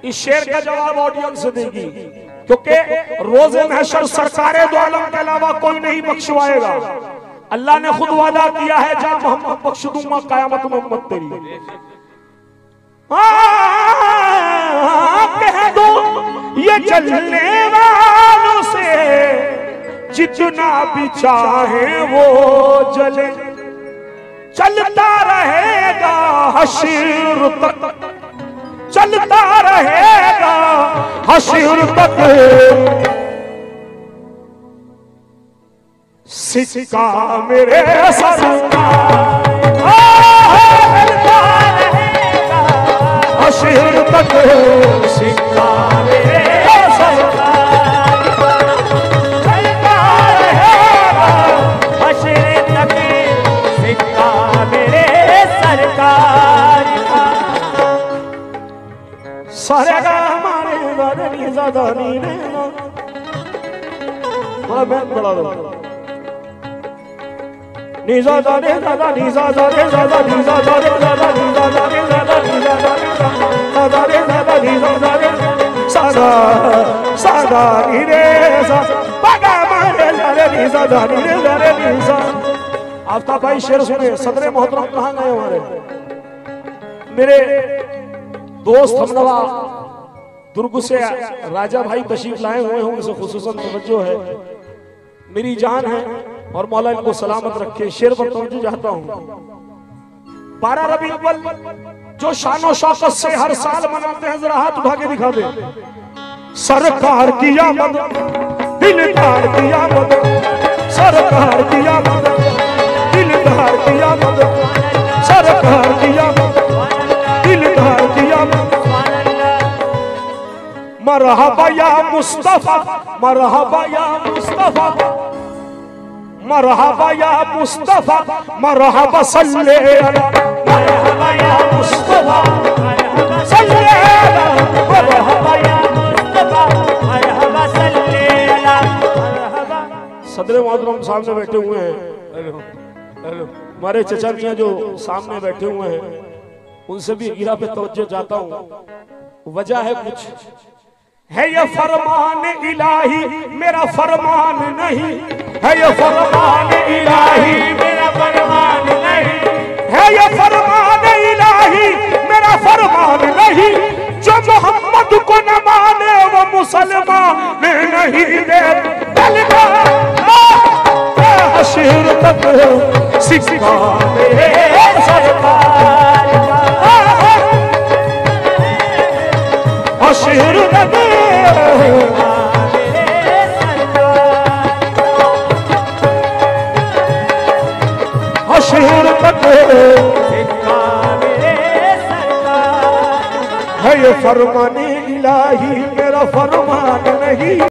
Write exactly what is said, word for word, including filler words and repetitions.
इस शेर का जवाब ऑडियंस देगी, क्योंकि रोजे महशर सरकारे दो आलम के अलावा कोई नहीं बख्शवाएगा। अल्लाह ने खुद वादा किया है, जा मोहम्मद बख्श दूंगा कयामत में उम्मत तेरी। कह दो ये जलने वालों से जितना भी चाहे वो जले, चलता रहेगा हश्र तक, चलता रहेगा हश्र तक। सिक्का मेरे सर का चलता रहेगा हश्र तक, सिक्का मेरे सर का चलता रहेगा हश्र तक, सिक्का मेरे सरकार का। सारे का हमारे दादा नी ज़्यादा नी ने बड़ा बैठ बड़ा दो नी ज़्यादा ने ज़्यादा नी ज़्यादा ने ज़्यादा नी ज़्यादा ने ज़्यादा नी ज़्यादा ने ज़्यादा नी ज़्यादा ने ज़्यादा ने ज़्यादा नी ज़्यादा ने सादा सादा नी रे सादा बागा हमारे ज़्यादा नी ज़्यादा नी रे ज़्यादा नी ज़्यादा। आफ्ताब भाई शेर सुने, सदरे मोहतरम कहाँ गए हमारे मेरे दोस्त हमनवा दुर्ग से राजा भाई तशरीफ लाए हुए हैं, उनसे खुसूसन तवज्जो है, मेरी जान है और मौला इनको सलामत रखे। शेर पर तवज्जो चाहता हूँ। बारह रबी अव्वल जो शानो शौकत से हर साल मनाते हैं, जरा हाथ उठा के दिखा दे। सरकार की आमद, दिलदार की आमद, सरकार की आमद, दिलदार की आमद, सरकार की आमद, दिलदार की आमद। मरहबा या मुस्तफा, मरहबा या मुस्तफा, मरहबा या मुस्तफा, मरहबा सल्ले अला, मरहबा या मुस्तफा, मरहबा सल्ले अला, मरहबा या मुस्तफा, मरहबा सल्ले अला, मरहबा। सदर मोहतरम सामने बैठे हुए हैं, हमारे चचा मियां जो सामने बैठे हुए हैं, उनसे भी गिरा पे तवज्जो चाहता हूँ। वजह है कुछ है, ये फरमान इलाही मेरा फरमान नहीं है, ये फरमान इलाही मेरा फरमान नहीं है, ये फरमान इलाही मेरा फरमान नहीं। जो मोहम्मद को न माने वो मुसलमान नहीं दे, चलता हश्र तक सिक्का मेरे सरकार का, हश्र तक हश्र तक है, ये फरमान इलाही मेरा फरमान नहीं।